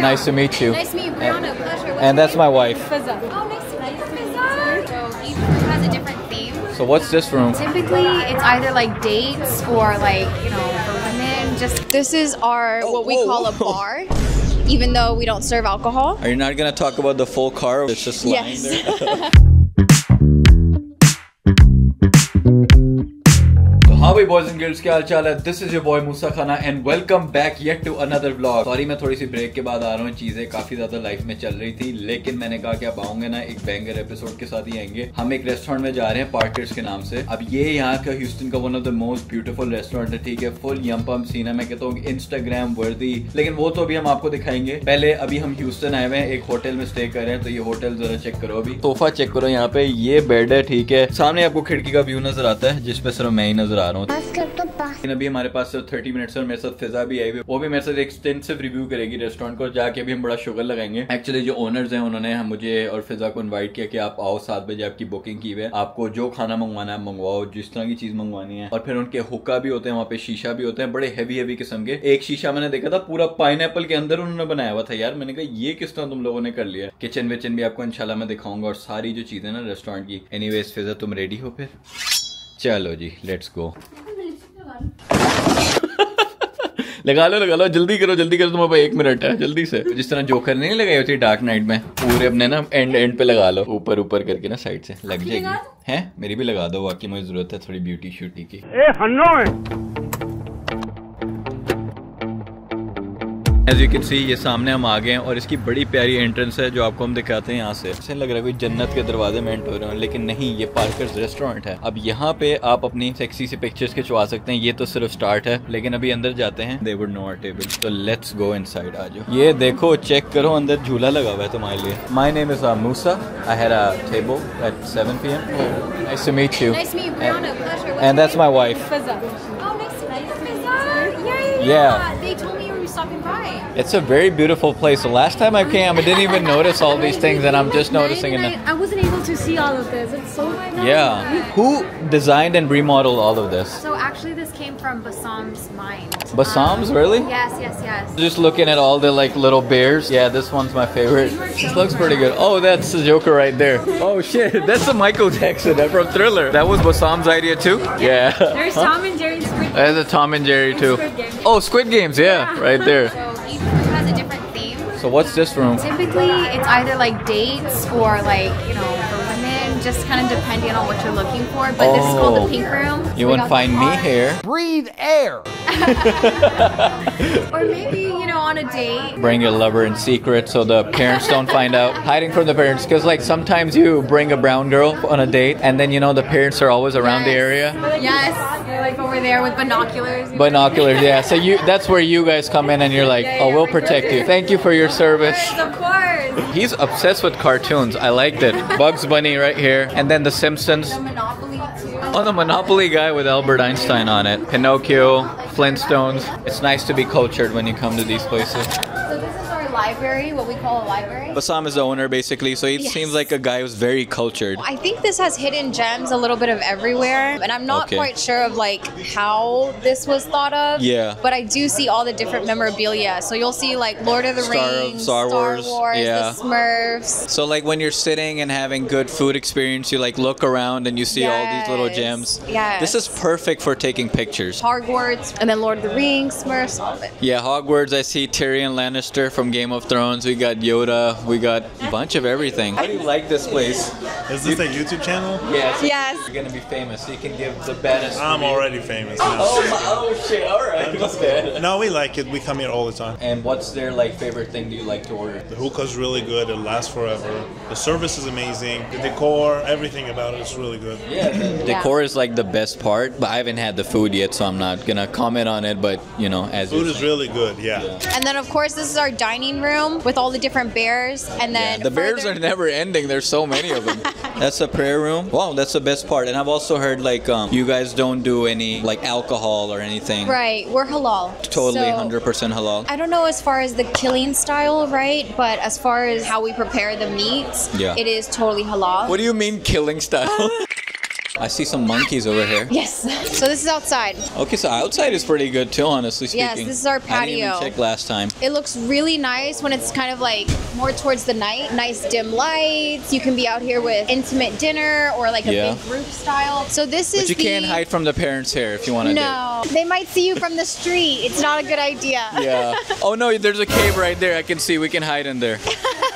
Nice to meet you. Nice to meet you, Brianna. Pleasure. And that's my wife. Fizza. Oh, nice to meet you, Fizza. So each room has a different theme. So what's this room? Typically, it's either like dates or like, you know, for women. Just this is our what we call a bar, even though we don't serve alcohol. Are you not gonna talk about the full car? It's just lying there. हाँ भाई boys and girls, क्या हाल चाल है? This is your boy Musa Khana and welcome back yet to another vlog. Sorry मैं थोड़ी सी break के बाद आ रहा हूँ, चीजें काफी ज्यादा लाइफ में चल रही थी, लेकिन मैंने कहा कि अब आऊंगे ना एक बैंगर एपिसोड के साथ ही आएंगे। हम एक रेस्टोरेंट में जा रहे हैं पार्कर्स के नाम से। अब ये यहाँ का ह्यूस्टन का one of the most beautiful restaurant है, ठीक है, फुल यम पम सीन है, मैं कहता हूँ इंस्टाग्राम वर्दी, लेकिन वो तो अभी हम आपको दिखाएंगे। पहले अभी हम ह्यूस्टन आए हुए हैं, एक होटल में स्टे कर रहे हैं, तो ये होटल जरा चेक करो, अभी सोफा चेक करो, यहाँ पे ये बेड है, ठीक है, सामने आपको खिड़की का व्यू नजर आता है जिसपे सिर्फ मैं ही नजर आ रहा हूँ। लेकिन अभी हमारे पास सिर्फ 30 मिनट्स और मेरे साथ फिजा भी आई हुई, वो भी मेरे साथ एक्सटेंसिव रिव्यू करेगी रेस्टोरेंट को, जाके भी हम बड़ा शुगर लगाएंगे। एक्चुअली जो ओनर्स हैं उन्होंने मुझे और फिजा को इनवाइट किया कि आप आओ, 7 बजे आपकी बुकिंग की हुई है, आपको जो खाना मंगवाना है मंगवाओ, जिस तरह की चीज मंगवानी है। और फिर उनके हुक्का भी होते हैं, वहाँ पे शीशा भी होते हैं, बड़े हैवी किस्म के। एक शीशा मैंने देखा था पूरा पाइनएप्पल के अंदर उन्होंने बनाया हुआ था, यार मैंने कहा ये किस तरह तुम लोगों ने कर लिया। किचन विचन भी आपको इंशाल्लाह मैं दिखाऊंगा और सारी जो चीजें ना रेस्टोरेंट की। एनीवेज फिजा तुम रेडी हो? फिर चलो जी, लेट्स गो। लगा लो, जल्दी करो तुम्हारे पास 1 मिनट है, जल्दी से। जिस तरह जोकर नहीं लगाई होती डार्क नाइट में, पूरे अपने ना एंड पे लगा लो, ऊपर करके ना साइड से लग जाएगी। हैं मेरी भी लगा दो, वाकई मुझे जरूरत है थोड़ी ब्यूटी शूटी की। As you can see, ये सामने हम आ गए हैं और इसकी बड़ी प्यारी एंट्रेंस है जो आपको हम दिखाते हैं। यहाँ से ऐसे लग रहा है कोई जन्नत के दरवाजे में एंटर हो रहे हैं, लेकिन नहीं, ये पार्कर्स रेस्टोरेंट है। अब यहाँ पे आप अपनी सेक्सी सी पिक्चर्स खिंचवा सकते हैं, ये तो सिर्फ स्टार्ट है, लेकिन अभी अंदर जाते हैं। They would know our table, so let's go inside। आ जाओ, ये देखो, चेक करो, अंदर झूला लगा हुआ है तुम्हारे लिए। My name is Musa. I had a table at 7 p.m. Nice to meet you. Nice to meet you, Brianna. Pleasure. And that's my wife. Fizza. Oh, nice to meet you, Fizza. Yeah. They told me you were stopping by. It's a very beautiful place. The last time I came, I didn't even notice all these things, and I'm just noticing it now. I wasn't able to see all of this. It's so nice. Yeah. Who designed and remodeled all of this? So actually this came from Bassam's mind. Bassam's, really? Yes. Just looking at all the like little bears. Yeah, this one's my favorite. This looks pretty good. Oh, that's the Joker right there. Oh shit, that's the Michael Jackson from Thriller. That was Bassam's idea too? Yeah. There's Tom and Jerry Squid Game. There's a Tom and Jerry too. Squid Game. Oh, Squid Games, yeah, right there. So each room has a different theme. So what's this room? Typically it's either like dates or like, you know, for women, just kind of depending on what you're looking for. But this is called the pink room. You won't find me here. Breathe air. Or maybe, you know, on a date. Bring your lover in secret so the parents don't find out. Hiding from the parents, because like sometimes you bring a brown girl on a date and then you know the parents are always around the area. Yes, you're like over there with binoculars. Binoculars, yeah. So that's where you guys come in and you're like, oh, we'll protect you. Thank you for your service. Yes, of course. He's obsessed with cartoons. I liked it. Bugs Bunny right here. And then The Simpsons. The Monopoly too. Oh, the Monopoly guy with Albert Einstein on it. Pinocchio, Flintstones. It's nice to be cultured when you come to these places. So this is our library, what we call a library. Bassam is the owner basically, so he seems like a guy who's very cultured. I think this has hidden gems a little bit of everywhere, and I'm not quite sure of like how this was thought of. Yeah. But I do see all the different memorabilia. So you'll see like Lord of the Rings, Star Wars, yeah. the Smurfs. So like when you're sitting and having good food experience, you like look around and you see all these little gems. Yes. This is perfect for taking pictures. Hogwarts, and then Lord of the Rings, Smurfs, all of it. Yeah, Hogwarts, I see Tyrion Lannister from Game of Thrones. We got Yoda. We got a bunch of everything. How do you like this place? Is this a YouTube channel? Yes. Yes. You're gonna be famous. So you can give the baddest. I'm review. already famous now. Oh shit! All right. Okay. No, we like it. We come here all the time. And what's their like favorite thing do you like to order? The hookah's really good. It lasts forever. The service is amazing. The decor, everything about it is really good. Yeah, the decor is like the best part, but I haven't had the food yet, so I'm not gonna comment on it. But you know, as Food is really good. Yeah. And then of course this is our dining room with all the different bears, and then the bears are never ending. There's so many of them. That's the prayer room. Wow, that's the best part. And I've also heard like you guys don't do any like alcohol or anything. Right, we're halal. Totally, So, 100% halal. I don't know as far as the killing style, right? But as far as how we prepare the meats, Yeah. it is totally halal. What do you mean killing style? I see some monkeys over here. Yes. So this is outside. Okay, so outside is pretty good too, honestly speaking. Yes, this is our I didn't even patio. check last time. It looks really nice when it's kind of like more towards the night. Nice dim lights. You can be out here with intimate dinner or like a Yeah. big group style. So this is But you can't hide from the parents here if you want to No, they might see you from the street. It's not a good idea. Yeah. Oh no, there's a cave right there. I can see. We can hide in there.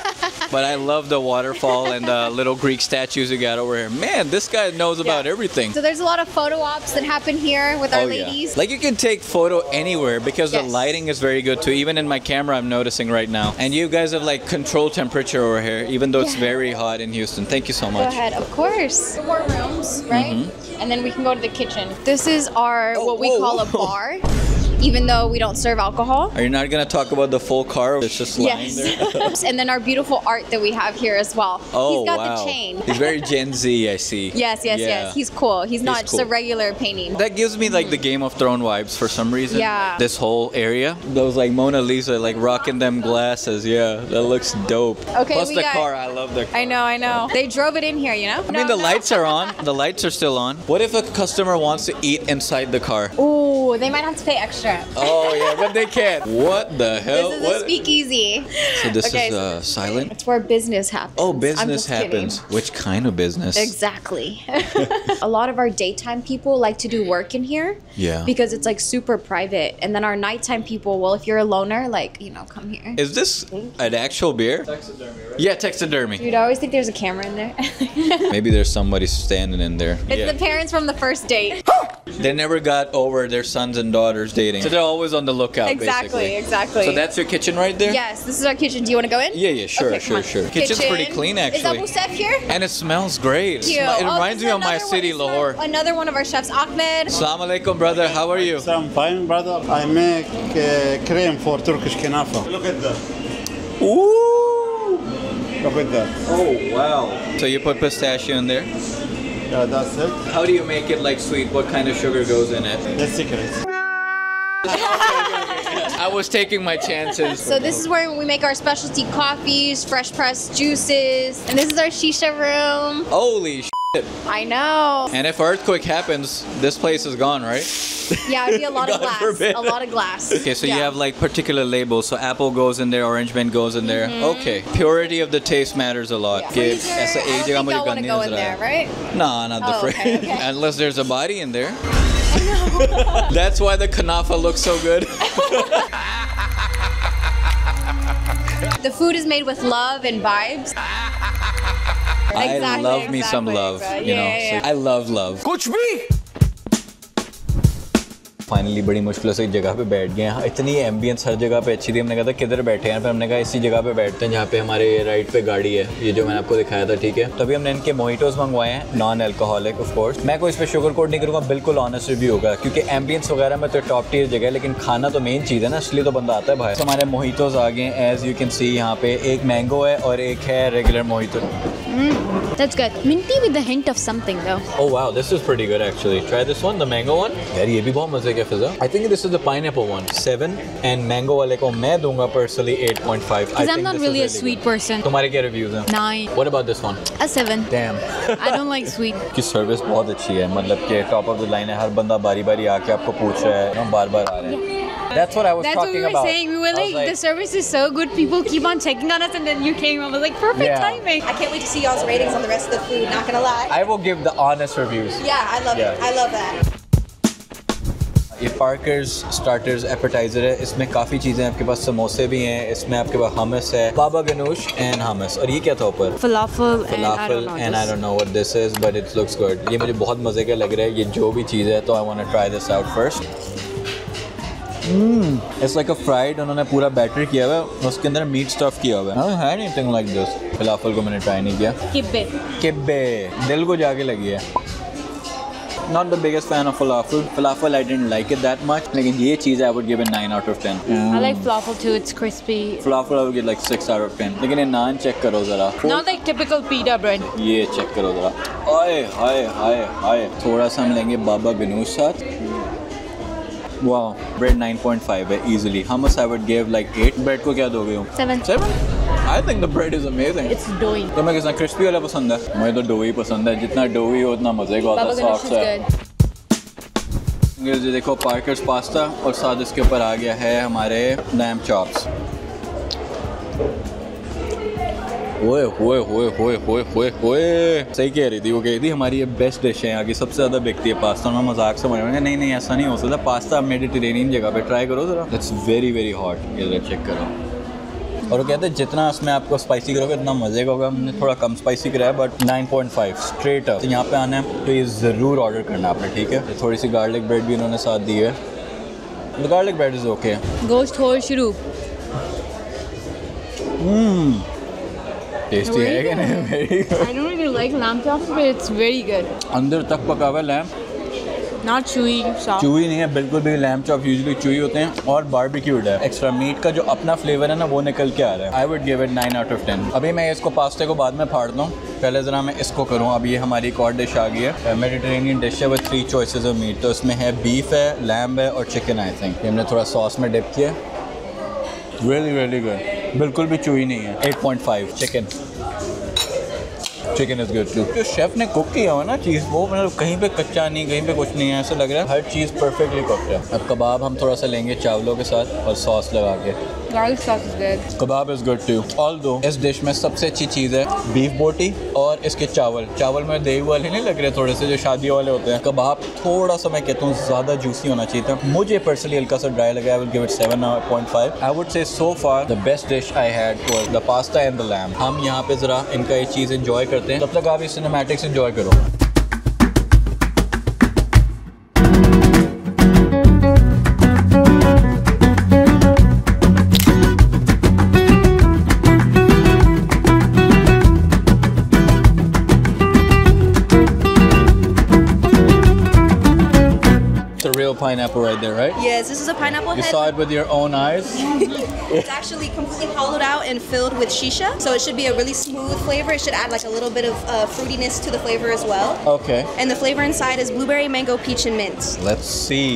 But I love the waterfall and the little Greek statues you got over here. Man, this guy knows about everything. So there's a lot of photo ops that happen here with our Oh, ladies. Like you can take photo anywhere because the Yes. lighting is very good too. Even in my camera, I'm noticing right now. And you guys have like control temperature over here, even though it's Yeah. very hot in Houston. Thank you so Go much. ahead, of course. More rooms, right? And then we can go to the kitchen. This is our what we whoa, call a whoa. bar, even though we don't serve alcohol. Are you not gonna talk about the full car? It's just lying there. Yes. And then our beautiful art that we have here as well. Oh, He's got wow. the chain. He's very Gen Z, I see. Yes, yes, Yeah. yes. He's cool. He's not just a cool. regular painting. That gives me like the Game of Thrones vibes for some reason. Yeah. This whole area. Those like Mona Lisa like rocking them glasses. Yeah, that looks dope. Okay, Plus we the got- car. I love the car. I know. They drove it in here, you know? I mean, the lights are on. The lights are still on. What if a customer wants to eat inside the car? Ooh, they might have to pay extra. Oh yeah, but they can't. What the hell? This is a speakeasy. So this Okay, is silent. It's where business happens. Oh, I'm business just kidding. happens. Which kind of business? Exactly. A lot of our daytime people like to do work in here. Yeah. Because it's like super private. And then our nighttime people, well, if you're a loner, like, you know, come here. Is this an actual beer? Taxidermy, right? Yeah, taxidermy. Dude, I always think there's a camera in there. Maybe there's somebody standing in there. It's Yeah. the parents from the first date. They never got over their sons and daughters dating. So they're always on the lookout, basically. Exactly. So that's your kitchen right there? Yes, this is our kitchen. Do you want to go in? Yeah, sure, Okay, come on. sure. Kitchen's pretty clean, actually. Is Abu Sef here? And it smells great. Cute. It Oh, reminds this me is of my another one. city, This is Lahore. Another one of our chefs, Ahmed. Assalamu alaikum, brother. How are you? I'm fine, brother. I make cream for Turkish kanafa. Look at that. Ooh! Look at that. Oh, wow. So you put pistachio in there? Yeah, that's it. How do you make it like sweet? What kind of sugar goes in it? That's secret. I was taking my chances. So this is where we make our specialty coffees, fresh pressed juices, and this is our shisha room. Holy shit. I know. And if earthquake happens, this place is gone, right? Yeah, it'd be a lot of God glass. forbid. A lot of glass. Okay, so you Yeah. have like particular labels. So apple goes in there, orange mint goes in there. Okay, purity of the taste matters a lot. Freezer, Kids, I don't think y'all want to go in there, right? Nah, not the Oh, fridge. okay, okay. Unless there's a body in there. That's why the kanafa looks so good. The food is made with love and vibes. I love me some love, you know. Yeah. I love love. Kuch bhi. Finally बड़ी मुश्किल से एक जगह पे बैठ गए हैं. इतनी एम्बियंस हर जगह पे अच्छी थी. हमने कहा था किधर बैठे हैं, फिर हमने कहा इसी जगह पे बैठते हैं जहाँ पे हमारे राइट पे गाड़ी है, ये जो मैंने आपको दिखाया था. ठीक है, तभी हमने इनके मोहिटोस मंगवाए हैं, नॉन अल्कोहलिक ऑफ कोर्स. मैं कोई इस पर शुगर कोट नहीं करूँगा, बिल्कुल ऑनेस्ट रिव्यू होगा क्योंकि एम्बियंस वगैरह में तो टॉप टियर जगह है, लेकिन खाना तो मेन चीज़ है ना, इसलिए तो बंदा आता है बाहर. हमारे मोहिटोस आ गए एज यू कैन सी. यहाँ पे एक मैंगो है और एक है regular mojito. That's good. Minty with a hint of something though. Oh wow, this is pretty good actually. Try this one, the mango one. यार ये भी बहुत मजे का फिजा. I think this is the pineapple one. 7 and mango वाले को मैं दूंगा personally 8.5. Because I'm not really a sweet person. तुम्हारे क्या reviews हैं? 9. What about this one? A 7. Damn. I don't like sweet. की सर्विस बहुत अच्छी है, मतलब कि टॉप ऑफ द लाइन है. हर बंदा बारी बारी आके आपको पूछ रहा है, हम बार-बार आ रहे हैं. That's what I was That's what talking we were about. saying. We were I was like, the service is so good. People keep on checking on us, and then you came. I was like, perfect Yeah. timing. I can't wait to see y'all's ratings on the rest of the food, not gonna lie. I will give the honest reviews. Yeah, I love Yeah. it. I love that. ये Parker's starters appetizer है. इसमें काफ़ी चीज़ें आपके पास. समोसे भी हैं, इसमें आपके पास हमस है, बाबा गनूश एंड हमस. और ये क्या था ऊपर? Falafel, and I Falafel don't know. and I don't know what this is, but it looks good. ये मुझे बहुत मज़े का लग रहा है. ये जो भी चीज़ है, तो I want to try this out first. It's like a fried. उन्होंने पूरा बैटर किया हुआ है, उसके अंदर मीट स्टफ किया हुआ है. I haven't had anything like this. फलाफल को मैंने ट्राई नहीं किया. Kibbe. किब्बे दिल को जाके लगी है. Not the biggest fan of falafel. Falafel I didn't like it that much. लेकिन ये चीज़ I would give it 9 out of 10. I like falafel too. It's crispy. Falafel I would get like 6 out of 10. लेकिन ये नान check करो ज़रा. Not like typical pita bread. ये check करो ज़रा. हाय हाय हाय हाय. थोड़ा सा हम लेंगे बाबा गनूश साथ. Wow, bread 9.5 है easily. Hummus I would give like 8. Bread को क्या दोगे हो? 7. 7? I think the bread is amazing. It's doughy. तुम्हें कितना क्रिस्पी वाला पसंद है? मुझे तो डोई पसंद है, जितना डोई हो उतना मजे का होता है, सॉफ्ट है। ये देखो पार्कर्स पास्ता और साथ इसके ऊपर आ गया है हमारे लैम्ब चॉप्स। ओए होए होए होए होए होए होए, सही कह रही थी, वो कह रही थी हमारी ये बेस्ट डिश है यहाँ की, सबसे ज़्यादा बिकती है पास्ता। मैं मजाक से समझ नहीं नहीं ऐसा नहीं हो सकता, पास्ता मेडिटेरेनियन जगह पे ट्राई करो ज़रा, इट्स वेरी वेरी हॉट। ये चेक करो। और वो कहते हैं जितना इसमें आपको स्पाइसी करोगे इतना मज़े का होगा। हमने थोड़ा कम स्पाइसी कराया बट 9.5 स्ट्रेट अप। तो यहाँ पे आना है तो ये ज़रूर ऑर्डर करना आपने, ठीक है। थोड़ी सी गार्लिक ब्रेड भी इन्होंने साथ दी है। The garlic bread is okay. गोश्त हो शुरू। टेस्टी है कि नहीं? Very good. I don't really like lamb chops, but it's very good. अंदर तक पका हुआ lamb, Not chewy, soft. Chewy नहीं है बिल्कुल भी। लैम्ब चॉप यूजुअली चूई होते हैं और बारबेक्यूड है। एक्स्ट्रा मीट का जो अपना फ्लेवर है ना वो निकल के आ रहा है। I would give it 9 out of 10। अभी मैं इसको पास्ते को बाद में फाड़ता हूँ, पहले ज़रा मैं इसको करूँ। अब ये हमारी एक और डिश आ गई है, मेडिटेरेनियन डिश है विद 3 choices ऑफ मीट। तो इसमें है बीफ है, लैम्ब है और चिकन। आई थिंक हमने थोड़ा सॉस में डिप किया। रियली रियली गुड, बिल्कुल भी चूई नहीं है। 8.5 चिकन इज़ गुड टू। जो शेफ़ ने कुक किया हुआ ना चीज़, वो मतलब कहीं पे कच्चा नहीं, कहीं पे कुछ नहीं है, ऐसा लग रहा है हर चीज़ परफेक्टली कुक्ड है। अब कबाब हम थोड़ा सा लेंगे चावलों के साथ और सॉस लगा के। Garlic sauce is good. Kebab is good too. Although इस डिश में सबसे अच्छी चीज़ है बीफ बोटी और इसके चावल। चावल में दही वाले नहीं लग रहे थोड़े से, जो शादी वाले होते हैं। कबाब थोड़ा सा मैं कहता हूँ ज़्यादा जूसी होना चाहिए था। मुझे पर्सनली हल्का सा ड्राई लगा। I will give it 7.5। I would say so far the best dish I had was the pasta and the lamb. हम यहाँ पे ज़रा इनका ये चीज़ एंजॉय करते हैं, तब तक आप इस सिनेमैटिक्स एंजॉय करो। Pineapple right there, right? Yes, this is a pineapple You head. saw it with your own eyes? It's actually completely hollowed out and filled with shisha, so it should be a really smooth flavor. It should add like a little bit of fruitiness to the flavor as well. Okay. And the flavor inside is blueberry, mango, peach, and mint. Let's see.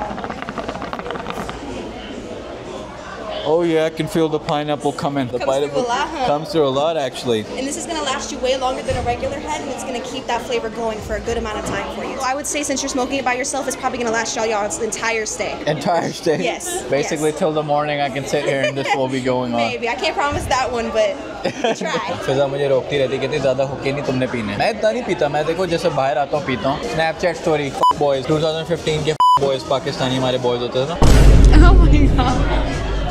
Oh yeah, I can feel the pineapple coming. The Comes through pineapple a lot, huh? comes through a lot actually. And this is going to last you way longer than a regular head, and it's going to keep that flavor going for a good amount of time for you. So I would say since you're smoking it by yourself, it's probably going to last y'all's entire stay. Entire stay? Yes. Basically yes. till the morning I can sit here and this will be going on. Maybe. I can't promise that one, but try. Fiza मुझे रोकती रहती, कहती ज़्यादा हुक्के नहीं तुमने पीने। मैं इतना नहीं पीता, मैं देखो जैसे बाहर आता हूँ पीता हूँ। Snapchat story boys 2015 के boys पाकिस्तानी हमारे boys होते थे ना। Oh my god.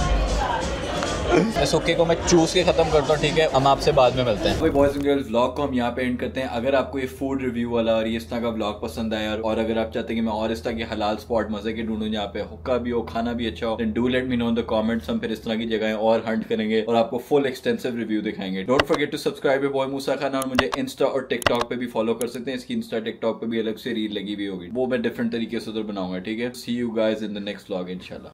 इस हुक्के को मैं चूस के खत्म करता हूँ, ठीक है। हम आपसे बाद में मिलते हैं। बॉयज एंड गर्ल्स, व्लॉग को हम यहाँ पे एंड करते हैं। अगर आपको ये फूड रिव्यू वाला और ये इस तरह का व्लॉग पसंद आया और अगर आप चाहते हैं कि मैं और इस तरह के हलाल स्पॉट मजे के ढूंढूं जहाँ पे हुक्का भी हो, खाना भी अच्छा हो, do let me know in the comments. हम फिर इस तरह की जगहें और हंट करेंगे और आपको फुल एक्सटेंसिव रिव्यू दिखाएंगे। Don't forget to subscribe boy Musa Khana, और मुझे इंस्टा और टिकटॉक पे भी फॉलो कर सकते हैं। इसकी इंस्टा टिकटॉक पे भी अलग से रील लगी हुई होगी, वो मैं डिफरेंट तरीके से उधर बनाऊंगा, ठीक है। See you guys in the next vlog इंशाल्लाह।